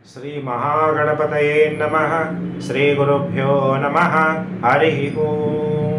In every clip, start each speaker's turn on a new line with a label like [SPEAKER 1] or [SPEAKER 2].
[SPEAKER 1] ಶ್ರೀ ಮಹಾಗಣಪತಯೇ ನಮಃ. ಶ್ರೀ ಗುರುಭ್ಯೋ ನಮಃ. ಹರಿ ಓಂ.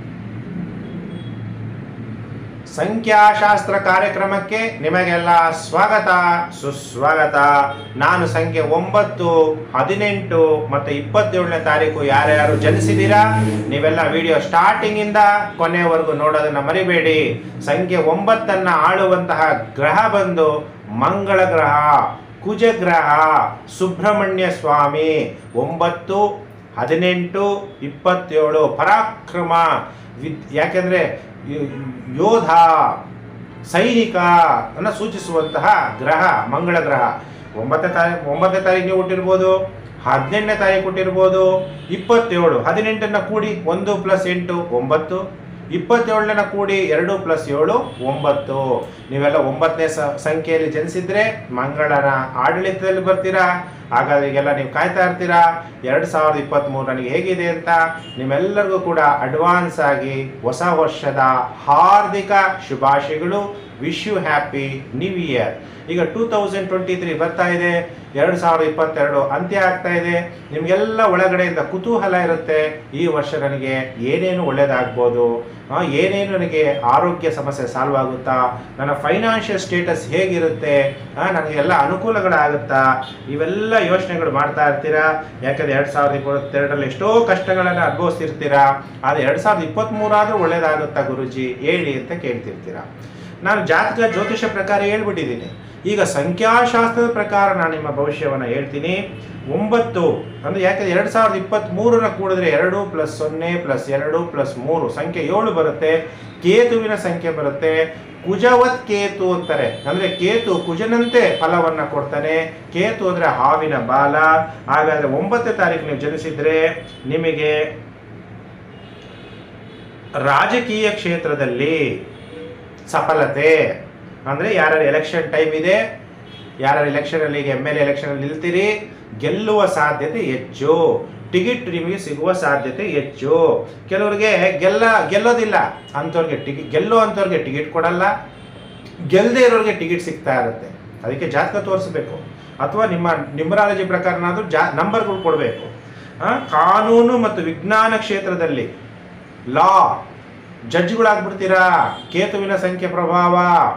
[SPEAKER 1] ಸಂಖ್ಯಾಶಾಸ್ತ್ರ ಕಾರ್ಯಕ್ರಮಕ್ಕೆ ನಿಮಗೆಲ್ಲ ಸ್ವಾಗತ ಸುಸ್ವಾಗತ. ನಾನು ಸಂಖ್ಯೆ 9, 18 ಮತ್ತು 27ನೇ ತಾರೀಕು ಯಾರ್ಯಾರು ಜನಿಸಿದ್ದೀರಾ ನೀವೆಲ್ಲ ವಿಡಿಯೋ ಸ್ಟಾರ್ಟಿಂಗ್ ಇಂದ ಕೊನೆಯವರೆಗೂ ನೋಡೋದನ್ನ ಮರಿಬೇಡಿ. ಸಂಖ್ಯೆ 9 ಆಳುವಂತಹ ಗ್ರಹ ಬಂದು ಮಂಗಳ ಗ್ರಹ, ಕುಜಗ್ರಹ, ಸುಬ್ರಹ್ಮಣ್ಯ ಸ್ವಾಮಿ. 9, 18, 27 ಪರಾಕ್ರಮ, ಯಾಕೆಂದ್ರೆ ಯೋಧ, ಸೈನಿಕ ಅನ್ನು ಸೂಚಿಸುವಂತಹ ಗ್ರಹ ಮಂಗಳ ಗ್ರಹ. 9ನೇ ತಾರೀಕು ನೀವು ಹುಟ್ಟಿರ್ಬೋದು, 18ನೇ ತಾರೀಕು ಹುಟ್ಟಿರ್ಬೋದು, 27, 18ನ್ನ ಕೂಡಿ 1 + 8 9, 27ನ ಕೂಡಿ 2 + 7 9. ನೀವೆಲ್ಲ 9ನೇ ಸಂಖ್ಯೆಯಲ್ಲಿ ಜನಿಸಿದ್ರೆ ಮಂಗಳನ ಆಡಳಿತದಲ್ಲಿ ಬರ್ತೀರಾ. ಹಾಗಾದ್ರೆ ಈಗೆಲ್ಲ ನೀವು ಕಾಯ್ತಾ ಇರ್ತೀರಾ 2023 ನನಗೆ ಹೇಗಿದೆ ಅಂತ. ನಿಮ್ಮೆಲ್ಲರಿಗೂ ಕೂಡ ಅಡ್ವಾನ್ಸ್ ಆಗಿ ಹೊಸ ವರ್ಷದ ಹಾರ್ದಿಕ ಶುಭಾಶಯಗಳು. Wish you happy new year. ಈಗ 2023 ಬರ್ತಾ ಇದೆ, 2022 ಅಂತ್ಯ ಆಗ್ತಾ ಇದೆ. ನಿಮಗೆಲ್ಲ ಒಳಗಡೆಯಿಂದ ಕುತೂಹಲ ಇರುತ್ತೆ, ಈ ವರ್ಷ ನನಗೆ ಏನೇನು ಒಳ್ಳೇದಾಗ್ಬೋದು, ಏನೇನು ನನಗೆ ಆರೋಗ್ಯ ಸಮಸ್ಯೆ ಸಾಲ್ವ್ ಆಗುತ್ತಾ, ನನ್ನ ಫೈನಾನ್ಷಿಯಲ್ ಸ್ಟೇಟಸ್ ಹೇಗಿರುತ್ತೆ, ನನಗೆಲ್ಲ ಅನುಕೂಲಗಳಾಗುತ್ತಾ, ಇವೆಲ್ಲ ಯೋಚನೆಗಳು ಮಾಡ್ತಾ ಇರ್ತೀರಾ. ಯಾಕಂದರೆ 2022ರಲ್ಲಿ ಎಷ್ಟೋ ಕಷ್ಟಗಳನ್ನು ಅನುಭವಿಸ್ತಿರ್ತೀರಾ. ಆದರೆ 2023 ಆದರೂ ಒಳ್ಳೇದಾಗುತ್ತಾ ಗುರುಜಿ ಹೇಳಿ ಅಂತ ಕೇಳ್ತಿರ್ತೀರಾ. ನಾನು ಜಾತಕ ಜ್ಯೋತಿಷ ಪ್ರಕಾರ ಹೇಳ್ಬಿಟ್ಟಿದ್ದೀನಿ. ಈಗ ಸಂಖ್ಯಾಶಾಸ್ತ್ರದ ಪ್ರಕಾರ ನಾನು ನಿಮ್ಮ ಭವಿಷ್ಯವನ್ನು ಹೇಳ್ತೀನಿ. 9 ಅಂದರೆ ಯಾಕಂದರೆ 2023ನ ಕೂಡಿದ್ರೆ 2 + 0 + 2 + 3 ಸಂಖ್ಯೆ 7 ಬರುತ್ತೆ. ಕೇತುವಿನ ಸಂಖ್ಯೆ ಬರುತ್ತೆ. ಕುಜವತ್ ಕೇತು ಅಂತಾರೆ, ಅಂದರೆ ಕೇತು ಕುಜನಂತೆ ಫಲವನ್ನು ಕೊಡ್ತಾನೆ. ಕೇತು ಅಂದರೆ ಹಾವಿನ ಬಾಲ. ಹಾಗಾದರೆ 9ನೇ ತಾರೀಕು ನೀವು ಜನಿಸಿದ್ರೆ ನಿಮಗೆ ರಾಜಕೀಯ ಕ್ಷೇತ್ರದಲ್ಲಿ ಸಫಲತೆ, ಅಂದರೆ ಯಾರ್ಯಾರು ಎಲೆಕ್ಷನ್ ಟೈಮ್ ಇದೆ, ಯಾರ್ಯಾರು ಎಲೆಕ್ಷನಲ್ಲಿ MLA ಎಲೆಕ್ಷನಲ್ಲಿ ನಿಲ್ತೀರಿ, ಗೆಲ್ಲುವ ಸಾಧ್ಯತೆ ಹೆಚ್ಚು. ಟಿಕೆಟ್ ನಿಮಗೆ ಸಿಗುವ ಸಾಧ್ಯತೆ ಹೆಚ್ಚು. ಕೆಲವರಿಗೆ ಗೆಲ್ಲೋದಿಲ್ಲ ಅಂಥವ್ರಿಗೆ ಗೆಲ್ಲುವಂಥವ್ರಿಗೆ ಟಿಕೆಟ್ ಕೊಡಲ್ಲ, ಗೆಲ್ಲದೆ ಇರೋರಿಗೆ ಟಿಕೆಟ್ ಸಿಗ್ತಾ ಇರುತ್ತೆ. ಅದಕ್ಕೆ ಜಾತಕ ತೋರಿಸ್ಬೇಕು, ಅಥವಾ ನಿಮ್ಮ ನ್ಯೂಮರಾಲಜಿ ಪ್ರಕಾರನಾದರೂ ನಂಬರ್ಗಳು ಕೊಡಬೇಕು. ಕಾನೂನು ಮತ್ತು ವಿಜ್ಞಾನ ಕ್ಷೇತ್ರದಲ್ಲಿ ಲಾ ಜಡ್ಜ್ಗಳಾಗ್ಬಿಡ್ತೀರಾ. ಕೇತುವಿನ ಸಂಖ್ಯೆ ಪ್ರಭಾವ,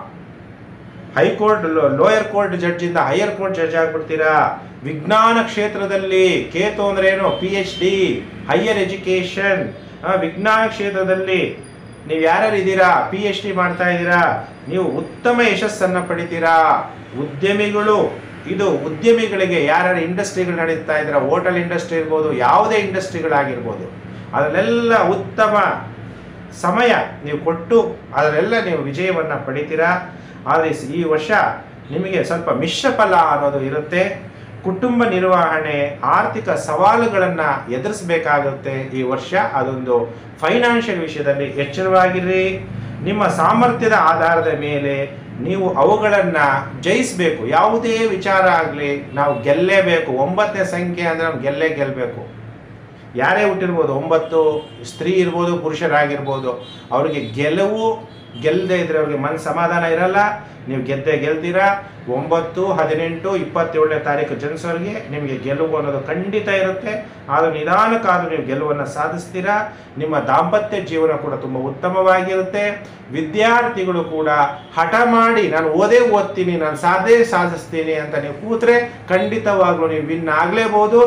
[SPEAKER 1] ಹೈಕೋರ್ಟ್ ಲೋಯರ್ ಕೋರ್ಟ್ ಜಡ್ಜಿಂದ ಹೈಯರ್ ಕೋರ್ಟ್ ಜಡ್ಜ್ ಆಗ್ಬಿಡ್ತೀರಾ. ವಿಜ್ಞಾನ ಕ್ಷೇತ್ರದಲ್ಲಿ ಕೇತು ಅಂದ್ರೆ ಏನು, PhD, ಹೈಯರ್ ಎಜುಕೇಷನ್. ವಿಜ್ಞಾನ ಕ್ಷೇತ್ರದಲ್ಲಿ ನೀವು ಯಾರ್ಯಾರು ಇದ್ದೀರಾ, PhD ಮಾಡ್ತಾ ಇದ್ದೀರಾ, ನೀವು ಉತ್ತಮ ಯಶಸ್ಸನ್ನು ಪಡಿತೀರಾ. ಉದ್ಯಮಿಗಳು, ಇದು ಉದ್ಯಮಿಗಳಿಗೆ ಯಾರ್ಯಾರು ಇಂಡಸ್ಟ್ರಿಗಳು ನಡೀತಾ ಇದ್ದೀರಾ, ಹೋಟೆಲ್ ಇಂಡಸ್ಟ್ರಿ ಇರ್ಬೋದು, ಯಾವುದೇ ಇಂಡಸ್ಟ್ರಿಗಳಾಗಿರ್ಬೋದು, ಅದರಲ್ಲೆಲ್ಲ ಉತ್ತಮ ಸಮಯ ನೀವು ಕೊಟ್ಟು ಅದರೆಲ್ಲ ನೀವು ವಿಜಯವನ್ನು ಪಡಿತೀರಾ. ಆದರೆ ಈ ವರ್ಷ ನಿಮಗೆ ಸ್ವಲ್ಪ ಮಿಶ್ರ ಫಲ ಅನ್ನೋದು ಇರುತ್ತೆ. ಕುಟುಂಬ ನಿರ್ವಹಣೆ, ಆರ್ಥಿಕ ಸವಾಲುಗಳನ್ನು ಎದುರಿಸಬೇಕಾಗುತ್ತೆ ಈ ವರ್ಷ. ಅದೊಂದು ಫೈನಾನ್ಷಿಯಲ್ ವಿಷಯದಲ್ಲಿ ಎಚ್ಚರವಾಗಿರ್ರಿ. ನಿಮ್ಮ ಸಾಮರ್ಥ್ಯದ ಆಧಾರದ ಮೇಲೆ ನೀವು ಅವುಗಳನ್ನು ಜಯಿಸಬೇಕು. ಯಾವುದೇ ವಿಚಾರ ಆಗಲಿ ನಾವು ಗೆಲ್ಲೇಬೇಕು. 9ನೇ ಸಂಖ್ಯೆ ಅಂದರೆ ನಾವು ಗೆಲ್ಲಬೇಕು. ಯಾರೇ ಹುಟ್ಟಿರ್ಬೋದು, 9 ಸ್ತ್ರೀ ಇರ್ಬೋದು, ಪುರುಷರಾಗಿರ್ಬೋದು, ಅವ್ರಿಗೆ ಗೆಲ್ಲದೆ ಇದ್ರೆ ಅವ್ರಿಗೆ ಮನಸ್ಸು ಸಮಾಧಾನ ಇರಲ್ಲ. ನೀವು ಗೆಲ್ತೀರಾ. 9, 18, 27ನೇ ತಾರೀಕು ಜನಿಸೋರಿಗೆ ನಿಮಗೆ ಗೆಲುವು ಅನ್ನೋದು ಖಂಡಿತ ಇರುತ್ತೆ. ಆದರೂ ನಿಧಾನಕ್ಕಾದರೂ ನೀವು ಗೆಲುವನ್ನು ಸಾಧಿಸ್ತೀರಾ. ನಿಮ್ಮ ದಾಂಪತ್ಯ ಜೀವನ ಕೂಡ ತುಂಬ ಉತ್ತಮವಾಗಿರುತ್ತೆ. ವಿದ್ಯಾರ್ಥಿಗಳು ಕೂಡ ಹಠ ಮಾಡಿ ನಾನು ಓದ್ತೀನಿ, ನಾನು ಸಾಧಿಸ್ತೀನಿ ಅಂತ ನೀವು ಕೂತ್ರೆ ಖಂಡಿತವಾಗ್ಲೂ ನೀವು ವಿನ್ ಆಗಲೇಬಹುದು.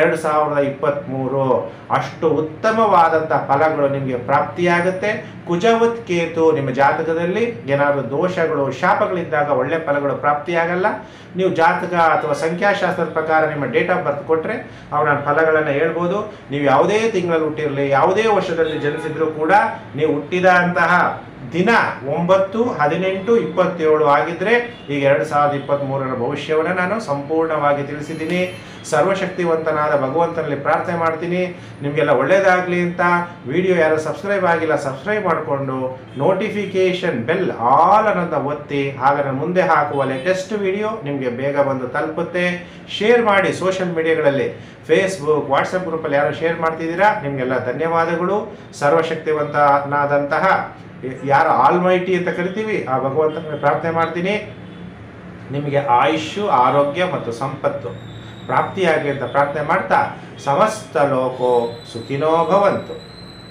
[SPEAKER 1] 2023 ಅಷ್ಟು ಉತ್ತಮವಾದಂಥ ಫಲಗಳು ನಿಮಗೆ ಪ್ರಾಪ್ತಿಯಾಗುತ್ತೆ. ಕುಜವತ್ ಕೇತು ನಿಮ್ಮ ಜಾತಕದಲ್ಲಿ ಏನಾದರೂ ದೋಷಗಳು, ಶಾಪಗಳಿದ್ದಾಗ ಒಳ್ಳೆ ಫಲಗಳು ಪ್ರಾಪ್ತಿಯಾಗಲ್ಲ. ನೀವು ಜಾತಕ ಅಥವಾ ಸಂಖ್ಯಾಶಾಸ್ತ್ರದ ಪ್ರಕಾರ ನಿಮ್ಮ ಡೇಟ್ ಆಫ್ ಬರ್ತ್ ಕೊಟ್ಟರೆ ಅವು ನಾನು ಫಲಗಳನ್ನು ಹೇಳ್ಬೋದು. ನೀವು ಯಾವುದೇ ತಿಂಗಳಲ್ಲಿ ಹುಟ್ಟಿರಲಿ, ಯಾವುದೇ ವರ್ಷದಲ್ಲಿ ಜನಿಸಿದ್ರೂ ಕೂಡ ನೀವು ಹುಟ್ಟಿದ ಅಂತಹ ದಿನ 9, 18, 27 ಆಗಿದ್ರೆ ಈಗ 2023ರ ಭವಿಷ್ಯವನ್ನು ನಾನು ಸಂಪೂರ್ಣವಾಗಿ ತಿಳಿಸಿದ್ದೀನಿ. ಸರ್ವಶಕ್ತಿವಂತನಾದ ಭಗವಂತನಲ್ಲಿ ಪ್ರಾರ್ಥನೆ ಮಾಡ್ತೀನಿ ನಿಮಗೆಲ್ಲ ಒಳ್ಳೆಯದಾಗಲಿ ಅಂತ. ವಿಡಿಯೋ ಯಾರು ಸಬ್ಸ್ಕ್ರೈಬ್ ಆಗಿಲ್ಲ ಸಬ್ಸ್ಕ್ರೈಬ್ ಮಾಡಿಕೊಂಡು ನೋಟಿಫಿಕೇಷನ್ ಬೆಲ್ ಆಲ್ ಅನ್ನೋದನ್ನ ಒತ್ತಿ, ಆಗ ನಾನು ಮುಂದೆ ಹಾಕುವ ಲೇಟೆಸ್ಟ್ ವಿಡಿಯೋ ನಿಮಗೆ ಬೇಗ ಬಂದು ತಲುಪುತ್ತೆ. ಶೇರ್ ಮಾಡಿ ಸೋಷಿಯಲ್ ಮೀಡಿಯಾಗಳಲ್ಲಿ, ಫೇಸ್ಬುಕ್, ವಾಟ್ಸಪ್ ಗ್ರೂಪಲ್ಲಿ ಯಾರು ಶೇರ್ ಮಾಡ್ತಿದ್ದೀರಾ ನಿಮಗೆಲ್ಲ ಧನ್ಯವಾದಗಳು. ಸರ್ವಶಕ್ತಿವಂತನಾದಂತಹ ಯಾರು ಆಲ್ಮೈಟಿ ಅಂತ ಕರಿತೀವಿ ಆ ಭಗವಂತನ ಪ್ರಾರ್ಥನೆ ಮಾಡ್ತೀನಿ ನಿಮಗೆ ಆಯುಷ್ಯು, ಆರೋಗ್ಯ ಮತ್ತು ಸಂಪತ್ತು ಪ್ರಾಪ್ತಿಯಾಗಿ ಅಂತ ಪ್ರಾರ್ಥನೆ ಮಾಡ್ತಾ ಸಮಸ್ತ ಲೋಕೋ ಸುಖಿನೋ ಭವಂತು.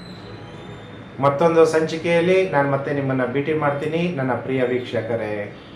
[SPEAKER 1] ಮತ್ತೊಂದು ಸಂಚಿಕೆಯಲ್ಲಿ ನಾನು ಮತ್ತೆ ನಿಮ್ಮನ್ನು ಭೇಟಿ ಮಾಡ್ತೀನಿ ನನ್ನ ಪ್ರಿಯ ವೀಕ್ಷಕರೇ.